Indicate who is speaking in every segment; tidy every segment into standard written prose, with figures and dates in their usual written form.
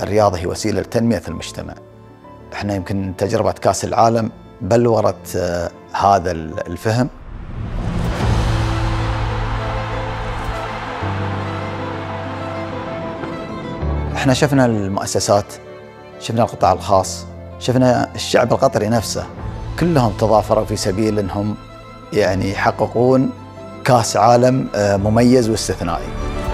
Speaker 1: الرياضة هي وسيلة لتنمية المجتمع. احنا يمكن تجربة كأس العالم بلورت هذا الفهم. احنا شفنا المؤسسات، شفنا القطاع الخاص، شفنا الشعب القطري نفسه، كلهم تضافروا في سبيل انهم يعني يحققون كأس عالم مميز واستثنائي.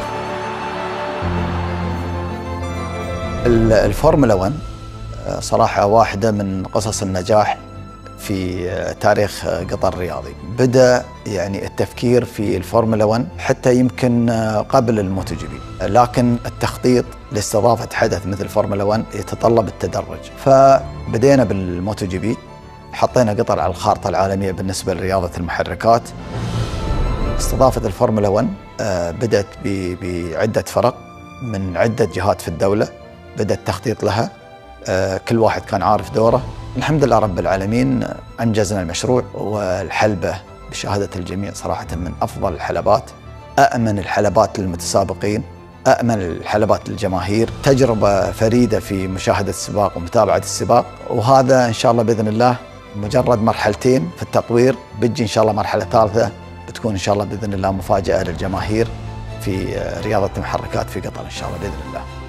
Speaker 1: الفورمولا 1 صراحة واحدة من قصص النجاح في تاريخ قطر الرياضي. بدأ يعني التفكير في الفورمولا 1 حتى يمكن قبل الموتو جي بي، لكن التخطيط لاستضافة حدث مثل فورمولا 1 يتطلب التدرج. فبدينا بالموتو جي بي، حطينا قطر على الخارطة العالمية بالنسبة لرياضة المحركات. استضافة الفورمولا 1 بدأت بعدة فرق من عدة جهات في الدولة، بدأ التخطيط لها، كل واحد كان عارف دوره. الحمد لله رب العالمين أنجزنا المشروع، والحلبة بشهادة الجميع صراحة من أفضل الحلبات، أأمن الحلبات للمتسابقين، أأمن الحلبات للجماهير. تجربة فريدة في مشاهدة السباق ومتابعة السباق، وهذا إن شاء الله بإذن الله مجرد مرحلتين في التطوير، بتجي إن شاء الله مرحلة ثالثة بتكون إن شاء الله بإذن الله مفاجأة للجماهير في رياضة المحركات في قطر إن شاء الله بإذن الله.